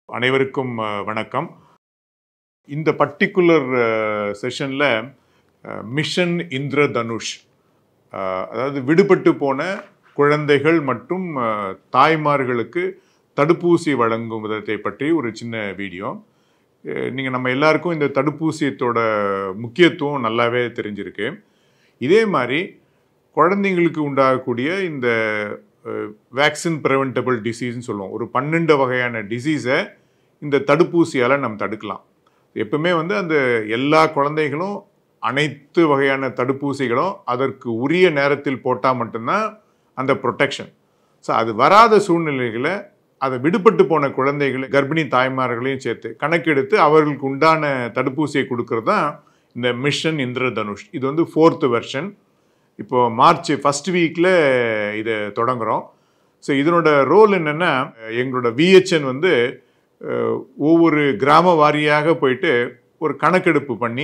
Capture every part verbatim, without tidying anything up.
அனைவருக்கும் வணக்கம். இந்த பர்டிகுலர் செஷன்ல மிஷன் இந்திரதனுஷ், அதாவது விடுபட்டு போன குழந்தைகள் மற்றும் தாய்மார்களுக்கு தடுப்பூசி வழங்கும் விதத்தை பற்றி ஒரு சின்ன வீடியோ. நீங்கள் நம்ம எல்லாருக்கும் இந்த தடுப்பூசியத்தோட முக்கியத்துவம் நல்லாவே தெரிஞ்சிருக்கு. இதே மாதிரி குழந்தைங்களுக்கு உண்டாகக்கூடிய இந்த வேக்சின் ப்ரிவென்டபிள் டிசீஸ்ன்னு சொல்லுவோம். ஒரு பன்னெண்டு வகையான டிசீஸை இந்த தடுப்பூசியால் நம்ம தடுக்கலாம். எப்பவுமே வந்து அந்த எல்லா குழந்தைகளும் அனைத்து வகையான தடுப்பூசிகளும் அதற்கு உரிய நேரத்தில் போட்டால் மட்டும்தான் அந்த ப்ரொடெக்ஷன். ஸோ அது வராத சூழ்நிலைகளை அதை விடுபட்டு போன குழந்தைகளை கர்ப்பிணி தாய்மார்களையும் சேர்த்து கணக்கெடுத்து அவர்களுக்கு உண்டான தடுப்பூசியை கொடுக்கறது தான் இந்த மிஷன் இந்திரதனுஷ். இது வந்து ஃபோர்த்து வெர்ஷன். இப்போது மார்ச் ஃபஸ்ட் வீக்கில் இதை தொடங்குகிறோம். ஸோ இதனோட ரோல் என்னென்னா, எங்களோட விஹெச்என் வந்து ஒவ்வொரு கிராம வாரியாக போயிட்டு ஒரு கணக்கெடுப்பு பண்ணி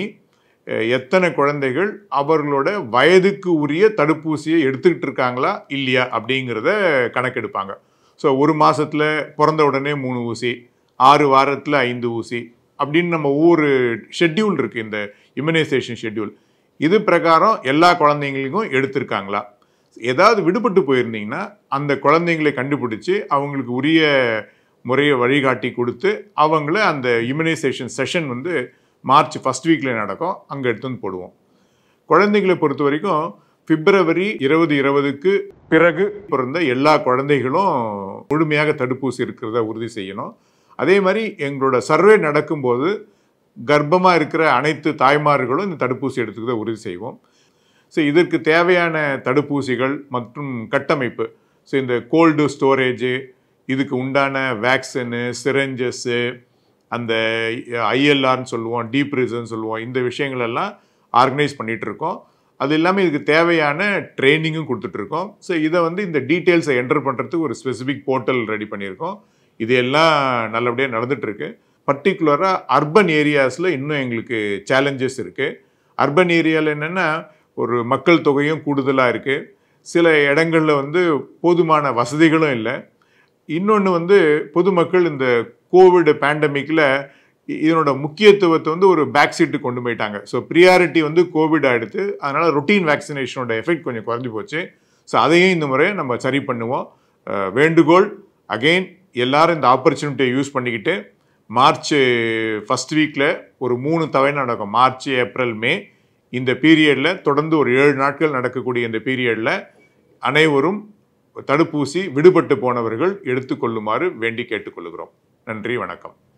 எத்தனை குழந்தைகள் அவர்களோட வயதுக்கு உரிய தடுப்பூசியை எடுத்துக்கிட்டு இருக்காங்களா இல்லையா அப்படிங்கிறத கணக்கெடுப்பாங்க. ஸோ ஒரு மாதத்தில் பிறந்த உடனே மூணு ஊசி, ஆறு வாரத்தில் ஐந்து ஊசி அப்படின்னு நம்ம ஒவ்வொரு ஷெட்யூல் இருக்குது, இந்த இம்யூனைசேஷன் ஷெட்யூல். இது பிரகாரம் எல்லா குழந்தைங்களுக்கும் எடுத்திருக்காங்களா, ஏதாவது விடுபட்டு போயிருந்தீங்கன்னா அந்த குழந்தைங்களை கண்டுபிடிச்சி அவங்களுக்கு உரிய முறையை வழிகாட்டி கொடுத்து அவங்கள அந்த இம்யூனைசேஷன் செஷன் வந்து மார்ச் ஃபஸ்ட் வீக்கில் நடக்கும், அங்கே எடுத்து வந்து போடுவோம். குழந்தைகளை பொறுத்த வரைக்கும் பிப்ரவரி இருபது இருபதுக்கு பிறகு பிறந்த எல்லா குழந்தைகளும் முழுமையாக தடுப்பூசி இருக்கிறத உறுதி செய்யணும். அதே மாதிரி எங்களோட சர்வே நடக்கும்போது கர்ப்பமாக இருக்கிற அனைத்து தாய்மார்களும் இந்த தடுப்பூசி எடுத்துக்கிறத உறுதி செய்வோம். ஸோ இதற்கு தேவையான தடுப்பூசிகள் மற்றும் கட்டமைப்பு, ஸோ இந்த கோல்டு ஸ்டோரேஜு, இதுக்கு உண்டான வேக்சினு, சிரஞ்சஸ்ஸு, அந்த ஐஎல்ஆர்னு சொல்லுவோம், டீப்ரிசன் சொல்லுவோம், இந்த விஷயங்களெல்லாம் ஆர்கனைஸ் பண்ணிகிட்ருக்கோம். அது இல்லாமல் இதுக்கு தேவையான ட்ரைனிங்கும் கொடுத்துட்ருக்கோம். ஸோ இதை வந்து இந்த டீட்டெயில்ஸை என்டர் பண்ணுறதுக்கு ஒரு ஸ்பெசிஃபிக் போர்ட்டல் ரெடி பண்ணியிருக்கோம். இது எல்லாம் நல்லபடியாக நடந்துகிட்ருக்கு. பர்டிகுலராக அர்பன் ஏரியாஸில் இன்னும் எங்களுக்கு சேலஞ்சஸ் இருக்குது. அர்பன் ஏரியாவில் என்னென்னா, ஒரு மக்கள் தொகையும் கூடுதலாக இருக்குது, சில இடங்களில் வந்து போதுமான வசதிகளும் இல்லை. இன்னொன்று வந்து பொதுமக்கள் இந்த கோவிட் பேண்டமிக்கில் இதனோட முக்கியத்துவத்தை வந்து ஒரு பேக் சீட்டு கொண்டு போயிட்டாங்க. ஸோ ப்ரியாரிட்டி வந்து கோவிட் ஆகிடுது. அதனால் ரொட்டீன் வேக்சினேஷனோட எஃபெக்ட் கொஞ்சம் குறைஞ்சி போச்சு. ஸோ அதையும் இந்த முறை நம்ம சரி பண்ணுவோம். வேண்டுகோள் அகெயின், எல்லாரும் இந்த ஆப்பர்ச்சுனிட்டியை யூஸ் பண்ணிக்கிட்டு மார்ச் ஃபஸ்ட் வீக்கில் ஒரு மூணு தவணை நடக்கும், மார்ச் ஏப்ரல் மே. இந்த பீரியடில் தொடர்ந்து ஒரு ஏழு நாட்கள் நடக்கக்கூடிய இந்த பீரியடில் அனைவரும் தடுப்பூசி விடுபட்டு போனவர்கள் எடுத்துக்கொள்ளுமாறு வேண்டி கேட்டுக்கொள்கிறோம். நன்றி, வணக்கம்.